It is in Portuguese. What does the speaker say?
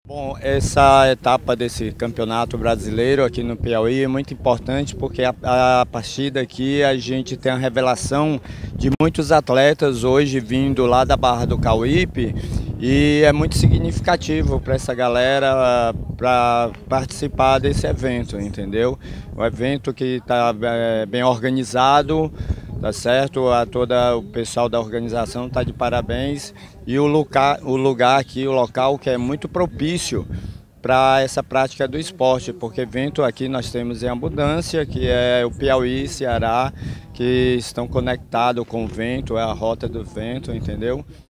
Bom, essa etapa desse campeonato brasileiro aqui no Piauí é muito importante porque a partir daqui a gente tem a revelação de muitos atletas hoje vindo lá da Barra do Cauípe e é muito significativo para essa galera para participar desse evento, entendeu? Um evento que está bem organizado. Tá certo? Todo o pessoal da organização está de parabéns e o lugar aqui, o local que é muito propício para essa prática do esporte, porque vento aqui nós temos em abundância, que é o Piauí, Ceará, que estão conectados com o vento, é a rota do vento, entendeu?